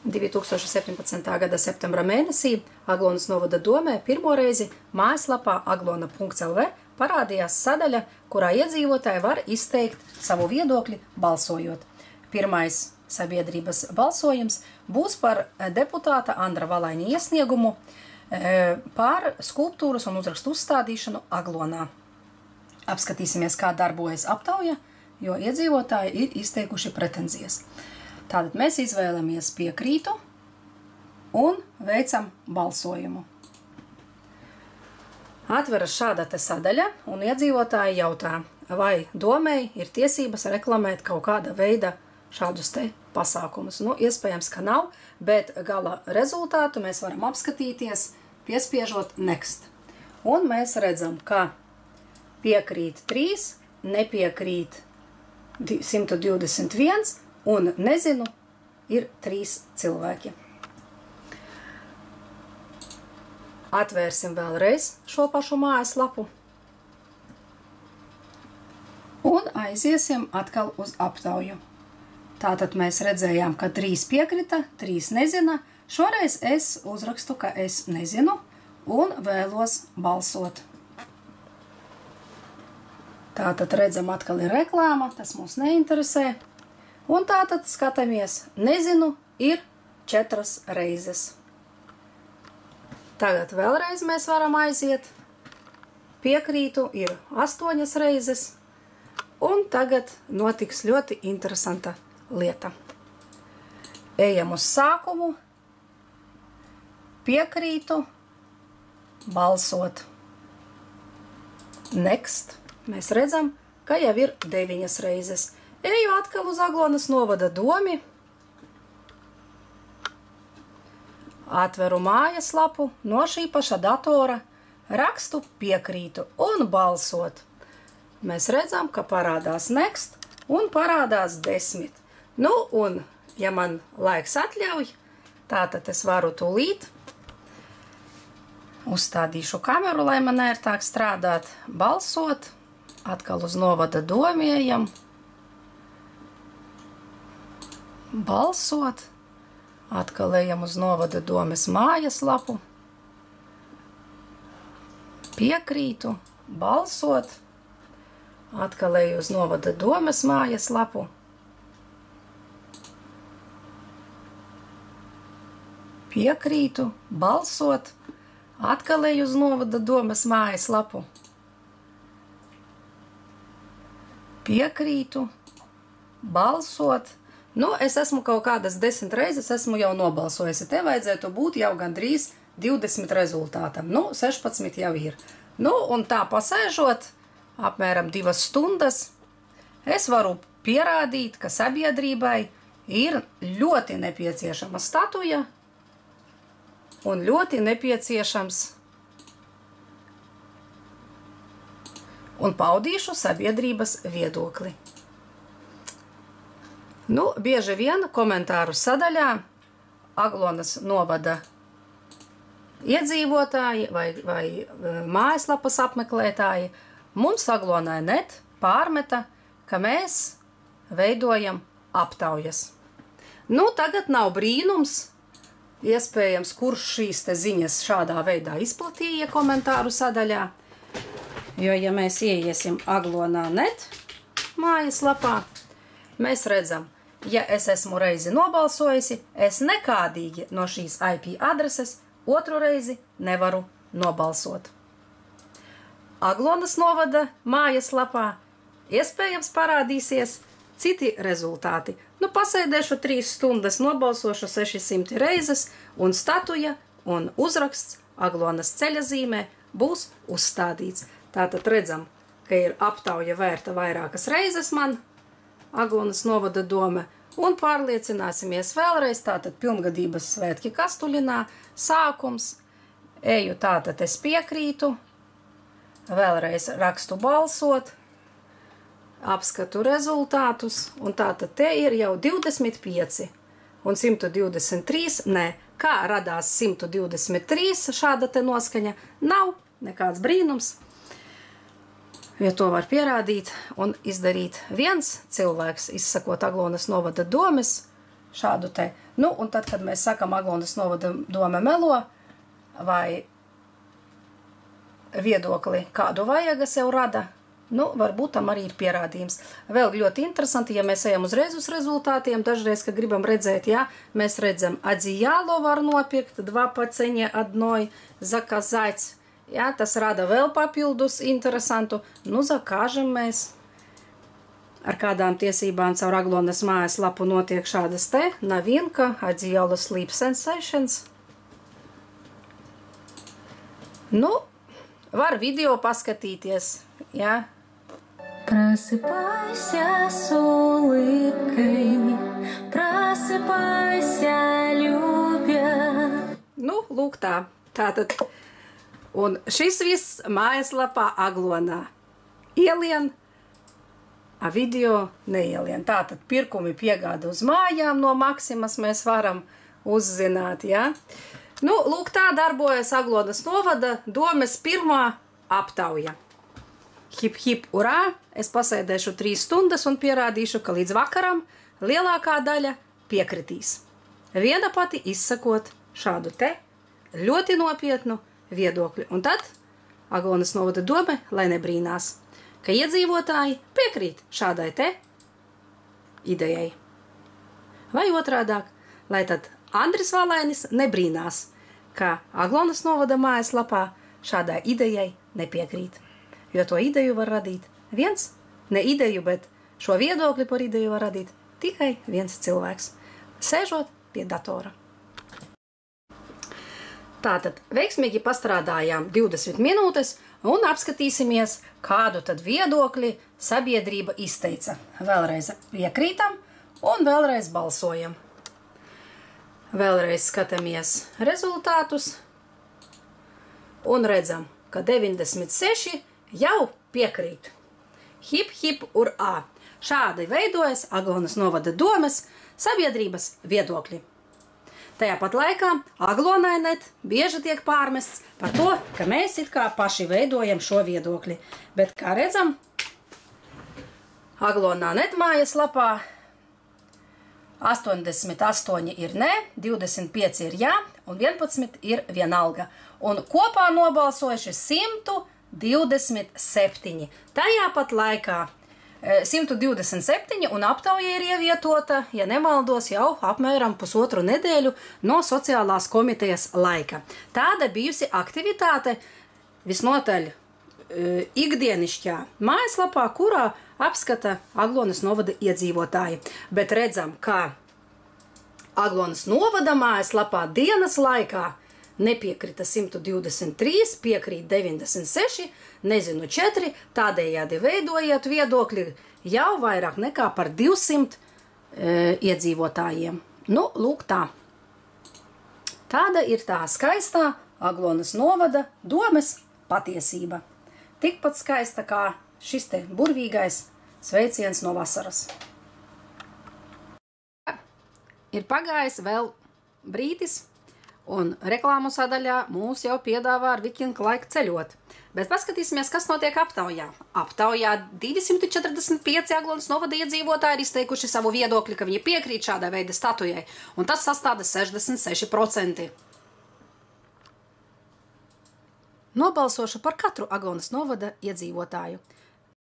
2017. gada septembra mēnesī Aglonas novada domē pirmo reizi mājaslapā aglona.lv parādījās sadaļa, kurā iedzīvotāji var izteikt savu viedokli balsojot. Pirmais sabiedrības balsojums būs par deputāta Andra Valaiņa iesniegumu par skulptūras un uzrakstu uzstādīšanu Aglonā. Apskatīsimies, kā darbojas aptauja, jo iedzīvotāji ir izteikuši pretenzijas. Tātad mēs izvēlamies piekrītu un veicam balsojumu. Atveras šāda te sadaļa un iedzīvotāji jautā, vai domei ir tiesības reklamēt kaut kāda veida šādus te pasākumus. Nu, iespējams, ka nav, bet gala rezultātu mēs varam apskatīties, piespiežot next. Un mēs redzam, ka piekrīt 3, nepiekrīt 121 un nezinu ir 3 cilvēki. Atvērsim vēlreiz šo pašu mājaslapu un aiziesim atkal uz aptauju. Tātad mēs redzējām, ka 3 piekrita, 3 nezina. Šoreiz es uzrakstu, ka es nezinu un vēlos balsot. Tātad redzam, atkal ir reklāma, tas mūs neinteresē. Un tātad skatāmies, nezinu ir 4 reizes. Tagad vēlreiz mēs varam aiziet. Piekrītu ir 8 reizes. Un tagad notiks ļoti interesanta lieta. Ejam uz sākumu. Piekrītu. Balsot. Next. Mēs redzam, ka jau ir 9 reizes. Eju atkal uz Aglonas novada domi. Atveru mājaslapu no šī paša datora, rakstu piekrītu un balsot. Mēs redzam, ka parādās next un parādās 10. Nu, un, ja man laiks atļauj, tātad es varu tūlīt. Uzstādīšu kameru, lai man ērtāk strādāt, balsot. Atkal uz novada domu ejam. Balsot. Atkal ejam uz novada domes mājaslapu. Piekrītu. Balsot. Atkal eju uz novada domes mājaslapu. Piekrītu. Balsot. Atkal eju uz novada domes mājaslapu. Piekrītu. Balsot. Nu, es esmu kaut kādas 10 reizes, esmu jau nobalsojusi. Te vajadzētu būt jau gandrīz 20 rezultātam. Nu, 16 jau ir. Nu, un tā pasēžot, apmēram 2 stundas, es varu pierādīt, ka sabiedrībai ir ļoti nepieciešama statuja un ļoti nepieciešams un paudīšu sabiedrības viedokli. Nu, bieži vien komentāru sadaļā Aglonas novada iedzīvotāji vai mājaslapas apmeklētāji mums Aglonai.net pārmeta, ka mēs veidojam aptaujas. Nu, tagad nav brīnums, iespējams, kurš šīs te ziņas šādā veidā izplatīja komentāru sadaļā, jo, ja mēs ieiesim Aglonā.net mājaslapā, mēs redzam, ja es esmu reizi nobalsojusi, es nekādīgi no šīs IP adreses otru reizi nevaru nobalsot. Aglonas novada mājaslapā iespējams parādīsies citi rezultāti. Nu, pasēdēšu 3 stundas, nobalsošu 600 reizes, un statuja un uzraksts Aglonas ceļazīmē būs uzstādīts. Tātad redzam, ka ir aptauja vērta vairākas reizes man, Aglonas novada dome, un pārliecināsimies vēlreiz, tātad pilngadības svētki Kastuļinā, sākums, eju tātad es piekrītu, vēlreiz rakstu balsot, apskatu rezultātus, un tātad te ir jau 25 un 123, nē, kā radās 123 šāda te noskaņa, nav nekāds brīnums, jo to var pierādīt un izdarīt viens cilvēks, izsakot Aglonas novada domes, šādu te. Nu, un tad, kad mēs sakam Aglonas novada doma melo, vai viedokli kādu vajag sev rada, nu, varbūt tam arī ir pierādījums. Vēl ļoti interesanti, ja mēs ejam uzreiz uz rezultātiem, dažreiz, kad gribam redzēt, ja, mēs redzam, одеяло var nopirkt, 2 по цене одной заказать, ja, tas rada vēl papildus interesantu, nu, zakāžam mēs. Ar kādām tiesībām caur Aglonas mājaslapu notiek šādas te novinka, одеяло Sleep Sensations. Nu, var video paskatīties, ja. Просыпайся с улыбкой, просыпайся, любя. Nu, lūk tā. Tātad. Un šis viss mājaslapā Aglonā ielien, a video neielien. Tātad pirkumi piegāda uz mājām no Maksimas mēs varam uzzināt, ja. Nu, lūk tā darbojas Aglonas novada domes pirmā aptauja. Hip, hip, urā! Es pasēdēšu 3 stundas un pierādīšu, ka līdz vakaram lielākā daļa piekritīs. Viena pati izsakot šādu te ļoti nopietnu viedokļu. Un tad Aglonas novada dome, lai nebrīnās, ka iedzīvotāji piekrīt šādai te idejai. Vai otrādāk, lai tad Andris Valainis nebrīnās, ka Aglonas novada mājaslapā šādai idejai nepiekrīt. Jo to ideju var radīt viens, ne ideju, bet šo viedokli par ideju var radīt tikai viens cilvēks, sēžot pie datora. Tātad veiksmīgi pastrādājām 20 minūtes un apskatīsimies, kādu tad viedokli sabiedrība izteica. Vēlreiz piekrītam un vēlreiz balsojam. Vēlreiz skatāmies rezultātus un redzam, ka 96 jau piekrīt. Hip, hip, urā! Šādi veidojas Aglonas novada domes sabiedrības viedokļi. Tajā pat laikā Aglonainet bieži tiek pārmests par to, ka mēs it kā paši veidojam šo viedokļi. Bet, kā redzam, Aglonainet mājaslapā 88 ir nē, 25 ir jā un 11 ir vienalga. Un kopā nobalsojuši 127. Tajā pat laikā 127 un aptauja ir ievietota, ja nemaldos, jau apmēram pusotru nedēļu no sociālās komitejas laika. Tāda bijusi aktivitāte visnotaļ ikdienišķā mājaslapā, kurā apskata Aglonas novada iedzīvotāji. Bet redzam, ka Aglonas novada mājaslapā dienas laikā nepiekrita 123, piekrīt 96, nezinu 4, tādējādi veidojot viedokļi jau vairāk nekā par 200 iedzīvotājiem. Nu, lūk tā. Tāda ir tā skaistā Aglonas novada domes patiesība. Tikpat skaista kā šis te burvīgais sveiciens no vasaras. Ir pagājis vēl brīdis, un reklāmu sadaļā mūs jau piedāvā ar Vikinku laiku ceļot. Bet paskatīsimies, kas notiek aptaujā. Aptaujā 245 Aglonas novada iedzīvotāji ir izteikuši savu viedokli, ka viņi piekrīt šādai veida statujai, un tas sastāda 66%. Nobalsošu par katru Aglonas novada iedzīvotāju.